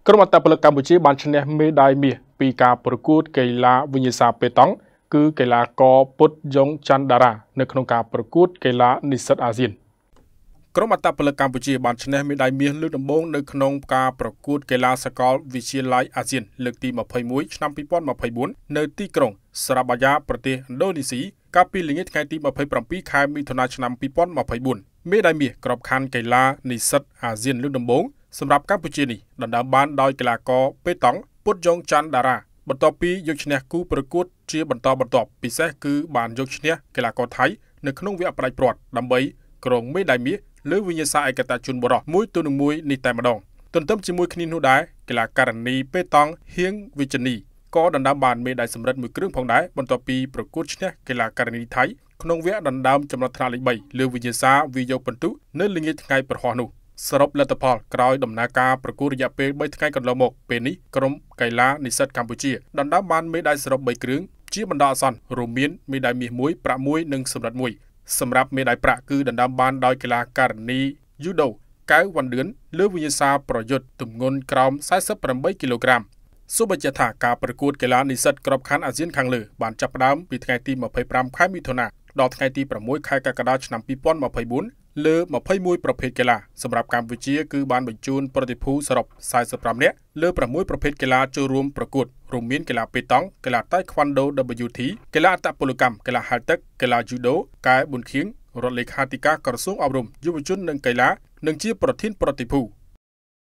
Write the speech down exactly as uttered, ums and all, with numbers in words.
ក្រុមអត្តពលិកកម្ពុជាបានឈ្នះមេដាយមាសពីការប្រកួតកីឡាវិញ្ញាសាប៉េតង់គឺកីឡាករពុតយ៉ុងច័ន្ទតារានៅក្នុងការប្រកួតកីឡានិស្សិតអាស៊ានក្រុមអត្តពលិកកម្ពុជាបានឈ្នះមេដាយមាសលើកដំបូងនៅក្នុងការប្រកួតកីឡាសកលវិទ្យាល័យអាស៊ានលើកទីម្ភៃមួយឆ្នាំពីរពាន់ម្ភៃបួននៅទីក្រុងសារ៉ាបាយ៉ាប្រទេសឥណ្ឌូនេស៊ីកាលពីល្ងាចថ្ងៃទីម្ភៃប្រាំពីរខែមិថុនាឆ្នាំពីរពាន់ម្ភៃបួនមេដាយមាសក្របខ័ណ្ឌកីឡានិស្សិតអាស៊ានលើកដំបូងសម្រាប់កម្ពុជានេះដណ្ដើមបានដោយកីឡាករប៉េតង់ពុតយ៉ុងច័ន្ទតារាបន្ទាប់ពីយកឈ្នះគូប្រកួតជាបន្តបន្ទាប់ពិសេសគឺបានយកឈ្នះកីឡាករថៃនៅក្នុងវគ្គផ្ដាច់ព្រាត់ដើម្បីគ្រងមេដាយមាសលើវិញ្ញាសាឯកតាជនបុរសមួយទល់នឹងមួយនេះតែម្ដងទន្ទឹមជាមួយគ្នានោះដែរកីឡាការិនីប៉េតង់ហៀងវិជ្ជនីក៏ដណ្ដើមបានមេដាយសំរឹទ្ធមួយគ្រឿងផងដែរបន្ទាប់ពីប្រកួតឈ្នះកីឡាការិនីថៃក្នុងវគ្គដណ្ដើមចំណត់ថ្នាក់លេខបីលើវិញ្ញាសាវាយកពិន្ទុនៅល្ងាចថ្ងៃប្រហោះនោះសរុបលទ្ធផលក្រោយដំណើរការប្រកួតរយៈពេលបីថ្ងៃកន្លងមកពេលនេះក្រុមកីឡានិស្សិតកម្ពុជាដណ្ដើមបានមេដាយសរុបបីគ្រឿងជាបណ្ដោះអាសន្នរួមមានមេដាយមាសមួយប្រាក់មួយនិងសំរឹទ្ធមួយសម្រាប់មេដាយប្រាក់គឺដណ្ដើមបានដោយកីឡាការិនីយូដូកៅវ៉ាន់ឌឿនលើវិញ្ញាសាប្រយុទ្ធទម្ងន់ក្រោមសែសិបប្រាំបីគីឡូក្រាមសូមបញ្ជាក់ថាការប្រកួតកីឡានិស្សិតក្របខ័ណ្ឌអាស៊ានខាងលើបានចាប់ផ្ដើមពីថ្ងៃទីម្ភៃប្រាំខែមិថុនាដល់ថ្ងៃទីប្រាំមួយខែកក្កដាឆ្នាំពីរពាន់ម្ភៃបួនលើម្ភៃមួយប្រភេទកីឡាសម្រាប់កម្ពុជាគឺបានបញ្ជូនប្រតិភូសរុបសែសិបប្រាំនាក់លើប្រាំមួយប្រភេទកីឡាចូលរួមប្រកួតរួមមានកីឡាប៉េតង់កីឡាតៃក្វាន់ដូ ដប៊្យូ ធី កីឡាអត្តពលកម្មកីឡាហែលទឹកកីឡាយូដូកែប៊ុនខៀងរដ្ឋលេខាធិការក្រសួងអប់រំយុវជននិងកីឡានិងជាប្រធានប្រតិភូ